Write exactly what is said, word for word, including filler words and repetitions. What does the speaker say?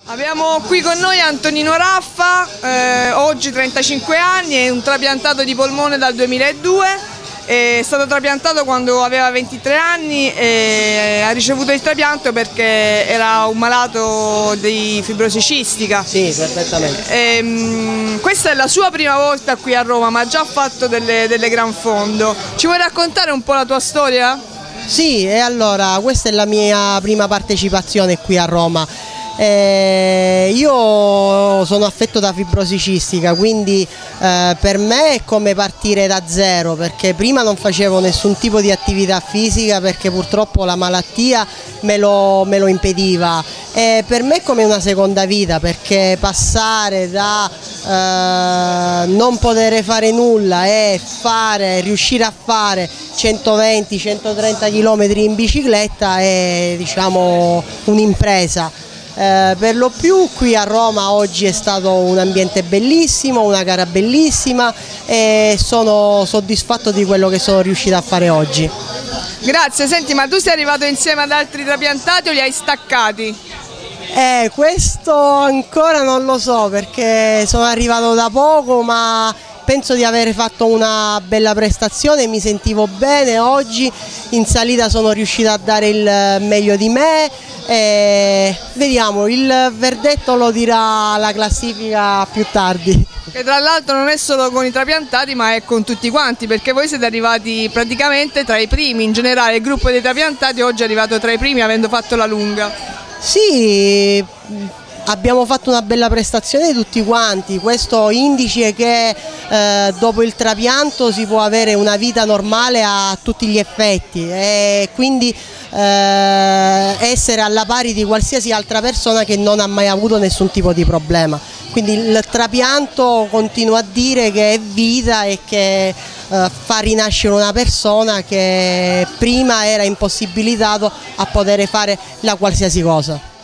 Abbiamo qui con noi Antonino Raffa, eh, oggi trentacinque anni, è un trapiantato di polmone dal duemiladue, è stato trapiantato quando aveva ventitré anni e ha ricevuto il trapianto perché era un malato di fibrosi cistica. Sì, perfettamente. E, mh, questa è la sua prima volta qui a Roma, ma ha già fatto delle, delle gran fondo. Ci vuoi raccontare un po' la tua storia? Sì, e allora questa è la mia prima partecipazione qui a Roma. Eh, io sono affetto da fibrosi cistica, quindi eh, per me è come partire da zero, perché prima non facevo nessun tipo di attività fisica perché purtroppo la malattia me lo, me lo impediva, e per me è come una seconda vita, perché passare da eh, non poter fare nulla e fare, riuscire a fare centoventi centotrenta chilometri in bicicletta è, diciamo, un'impresa. Eh, per lo più qui a Roma oggi è stato un ambiente bellissimo, una gara bellissima e sono soddisfatto di quello che sono riuscito a fare oggi. Grazie, senti, ma tu sei arrivato insieme ad altri trapiantati o li hai staccati? Eh, questo ancora non lo so perché sono arrivato da poco, ma penso di aver fatto una bella prestazione, mi sentivo bene oggi, in salita sono riuscita a dare il meglio di me e vediamo, il verdetto lo dirà la classifica più tardi. Che tra l'altro non è solo con i trapiantati ma è con tutti quanti, perché voi siete arrivati praticamente tra i primi, in generale il gruppo dei trapiantati oggi è arrivato tra i primi avendo fatto la lunga. Sì, abbiamo fatto una bella prestazione tutti quanti, questo indice che eh, dopo il trapianto si può avere una vita normale a tutti gli effetti e quindi eh, essere alla pari di qualsiasi altra persona che non ha mai avuto nessun tipo di problema. Quindi il trapianto continua a dire che è vita e che eh, fa rinascere una persona che prima era impossibilitato a poter fare la qualsiasi cosa.